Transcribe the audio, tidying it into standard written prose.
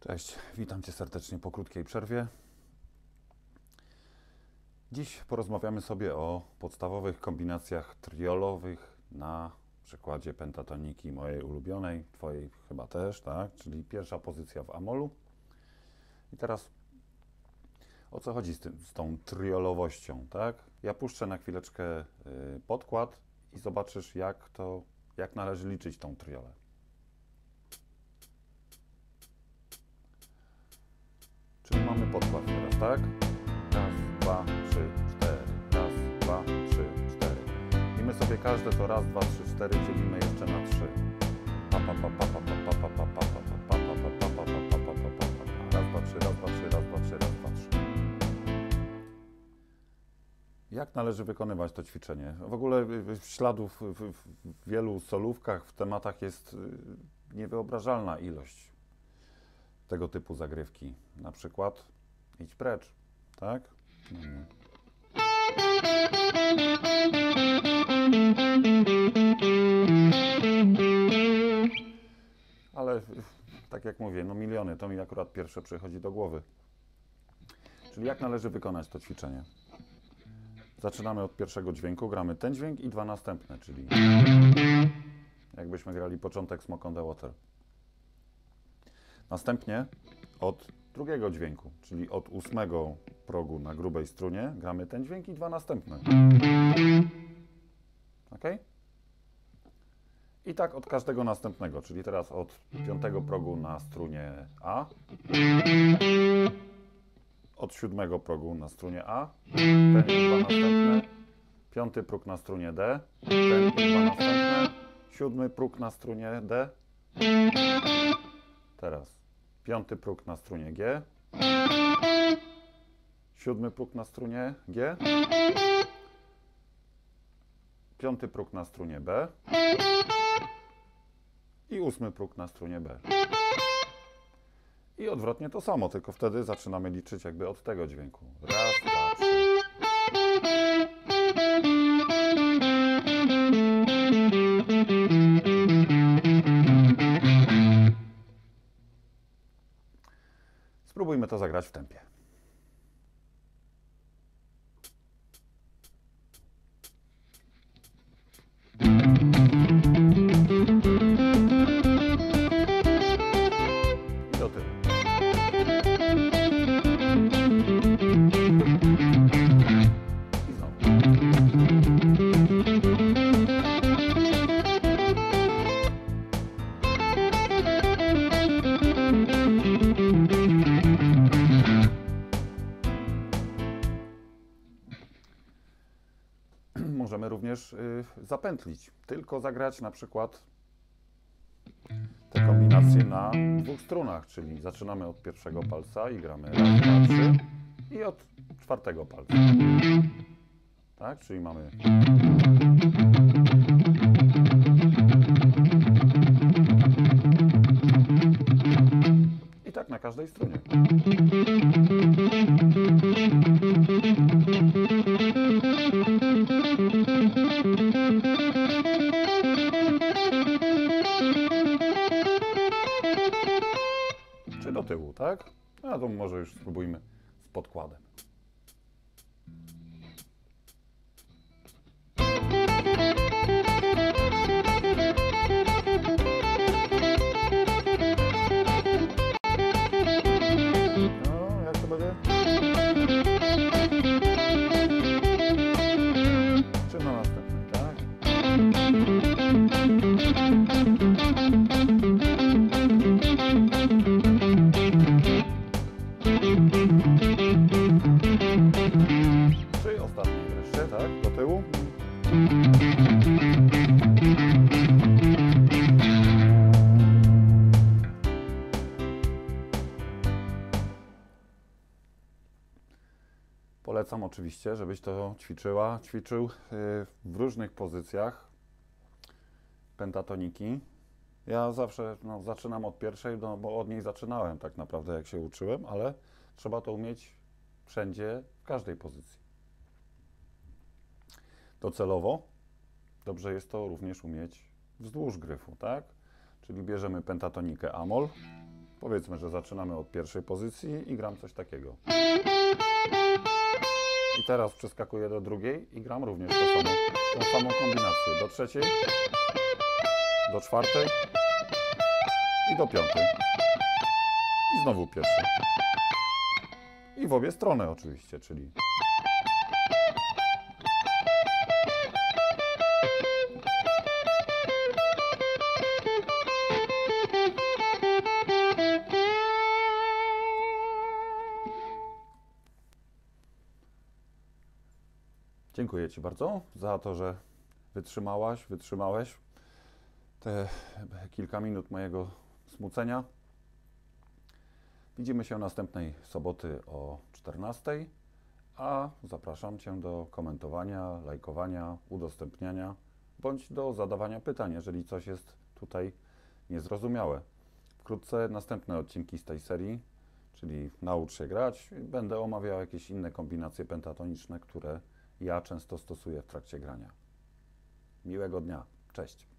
Cześć, witam Cię serdecznie po krótkiej przerwie. Dziś porozmawiamy sobie o podstawowych kombinacjach triolowych na przykładzie pentatoniki mojej ulubionej, Twojej chyba też, tak? Czyli pierwsza pozycja w amolu. I teraz o co chodzi z tą triolowością, tak? Ja puszczę na chwileczkę podkład i zobaczysz, jak należy liczyć tą triolę. Czyli mamy podkład teraz, tak? Raz, dwa, trzy, cztery. Raz, dwa, trzy, cztery. I my sobie każde to raz, dwa, trzy, cztery dzielimy jeszcze na trzy. Pa, pa, pa, pa, pa, pa, pa, pa, pa, pa, pa, pa, pa, pa, pa, pa, pa, pa, pa, pa. Raz, dwa, trzy, raz, dwa, trzy, raz, dwa, trzy, raz, dwa, trzy. Jak należy wykonywać to ćwiczenie? W ogóle śladów w wielu solówkach, w tematach jest niewyobrażalna ilość tego typu zagrywki. Na przykład idź precz, tak? Ale tak jak mówię, no miliony, to mi akurat pierwsze przychodzi do głowy. Czyli jak należy wykonać to ćwiczenie? Zaczynamy od pierwszego dźwięku, gramy ten dźwięk i dwa następne, czyli jakbyśmy grali początek Smoke on the Water. Następnie od drugiego dźwięku, czyli od 8 progu na grubej strunie, gramy ten dźwięk i dwa następne. Ok? I tak od każdego następnego, czyli teraz od 5 progu na strunie A, od 7 progu na strunie A, ten i dwa następne, 5 próg na strunie D, ten i dwa następne, 7 próg na strunie D, teraz 5 próg na strunie G, 7 próg na strunie G, 5 próg na strunie B i 8 próg na strunie B. I odwrotnie to samo, tylko wtedy zaczynamy liczyć jakby od tego dźwięku. Raz, dwa, trzy. Spróbujmy to zagrać w tempie. I do tyłu. I znowu. Możemy również zapętlić, tylko zagrać na przykład te kombinacje na dwóch strunach, czyli zaczynamy od pierwszego palca i gramy raz, dwa, trzy i od czwartego palca. Tak, czyli mamy i tak na każdej strunie. Czy do tyłu, tak? A to może już spróbujmy z podkładem. No, jak to będzie? Czy na następnej, tak? Czy ostatniej wreszcie, tak? Do tyłu. Polecam oczywiście, żebyś to ćwiczył w różnych pozycjach pentatoniki. Ja zawsze zaczynam od pierwszej, bo od niej zaczynałem tak naprawdę, jak się uczyłem, ale trzeba to umieć wszędzie, w każdej pozycji. Docelowo dobrze jest to również umieć wzdłuż gryfu, tak? Czyli bierzemy pentatonikę amol, Powiedzmy, że zaczynamy od pierwszej pozycji i gram coś takiego. I teraz przeskakuję do drugiej i gram również tą samą kombinację. Do trzeciej, do czwartej i do piątej. I znowu pierwsza. I w obie strony oczywiście, czyli... Dziękuję Ci bardzo za to, że wytrzymałeś te kilka minut mojego smucenia. Widzimy się następnej soboty o 14:00, a zapraszam Cię do komentowania, lajkowania, udostępniania bądź do zadawania pytań, jeżeli coś jest tutaj niezrozumiałe. Wkrótce następne odcinki z tej serii, czyli Naucz się grać. Będę omawiał jakieś inne kombinacje pentatoniczne, które ja często stosuję w trakcie grania. Miłego dnia. Cześć.